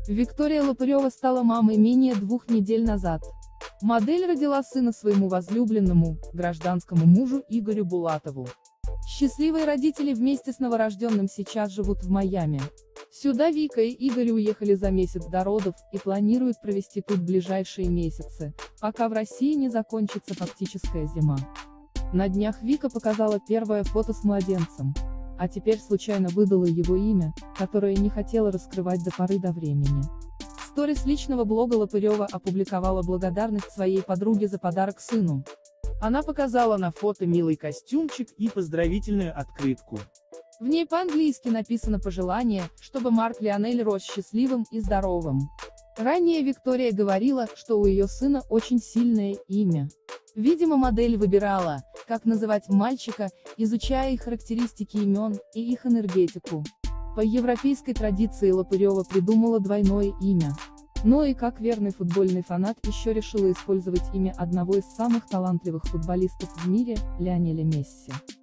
Виктория Лопырева стала мамой менее 2 недель назад. Модель родила сына своему возлюбленному, гражданскому мужу Игорю Булатову. Счастливые родители вместе с новорожденным сейчас живут в Майами. Сюда Вика и Игорь уехали за месяц до родов и планируют провести тут ближайшие месяцы, пока в России не закончится фактическая зима. На днях Вика показала первое фото с младенцем, а теперь случайно выдала его имя, которое не хотела раскрывать до поры до времени. В сторис личного блога Лопырева опубликовала благодарность своей подруге за подарок сыну. Она показала на фото милый костюмчик и поздравительную открытку. В ней по-английски написано пожелание, чтобы Марк Лионель рос счастливым и здоровым. Ранее Виктория говорила, что у ее сына очень сильное имя. Видимо, модель выбирала, как называть мальчика, изучая их характеристики имен и их энергетику. По европейской традиции Лопырева придумала двойное имя. Но и как верный футбольный фанат еще решила использовать имя одного из самых талантливых футболистов в мире, Лионеля Месси.